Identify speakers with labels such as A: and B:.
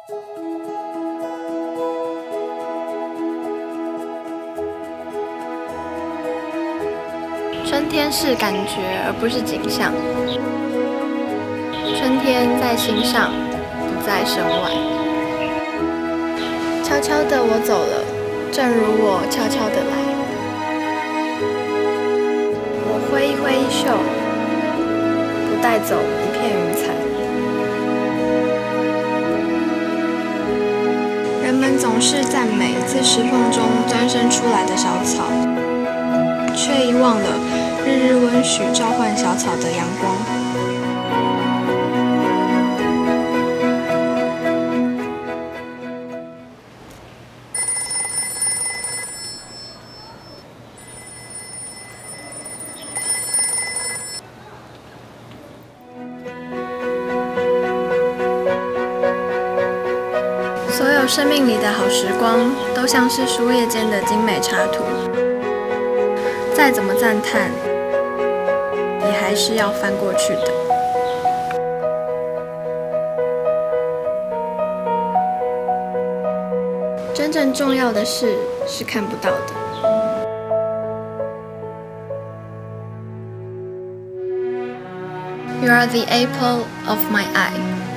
A: 春天是感觉，而不是景象。春天在心上，不在身外。悄悄的我走了，正如我悄悄的来。我挥一挥衣袖，不带走一片云彩。人们总是赞美自石缝中钻生出来的小草，却遗忘了日日温煦召唤小草的阳光。所有生命里的好时光，都像是书页间的精美插图。再怎么赞叹，你还是要翻过去的。真正重要的事是看不到的。You are the apple of my eye.